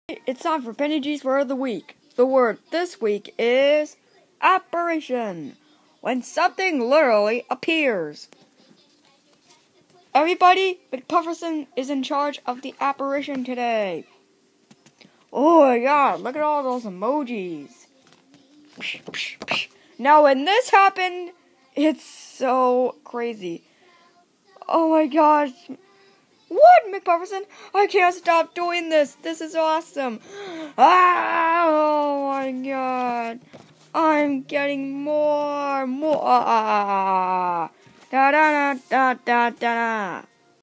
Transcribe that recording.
It's time for Penny G's Word of the Week. The word this week is apparition, when something literally appears. Everybody, McPufferson is in charge of the apparition today. Oh my god, look at all those emojis. Now when this happened, it's so crazy. Oh my gosh. What, McPufferson? I can't stop doing this. This is awesome. Oh my god. I'm getting more. Da da da da da da.